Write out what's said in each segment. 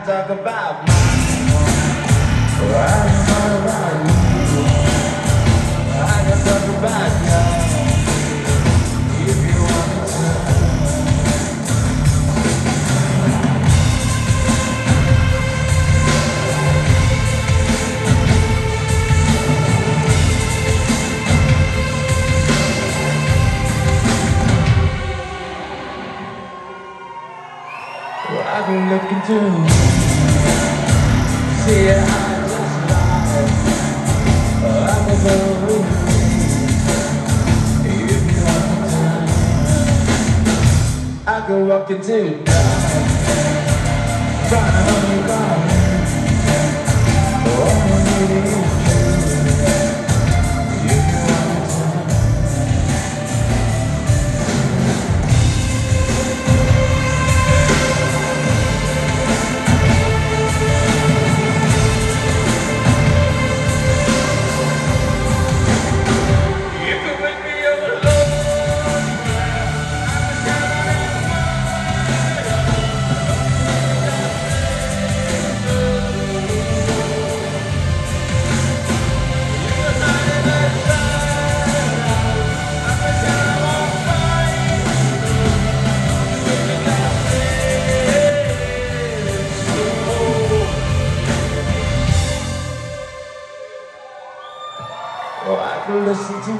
can talk about my I can talk about you. I can talk about you if you want me to. I've been looking to see how I just lied. I'm a girl if you want time. I could walk into night, trying to hold you down. Oh, I need you if you want time. Oh, I could listen to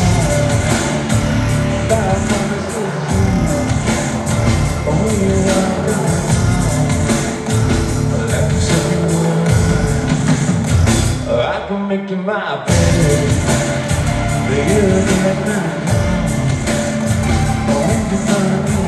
that conversation. Oh, you are like a second word. Oh, I can make you my baby. But you look at me. Oh, when you find me.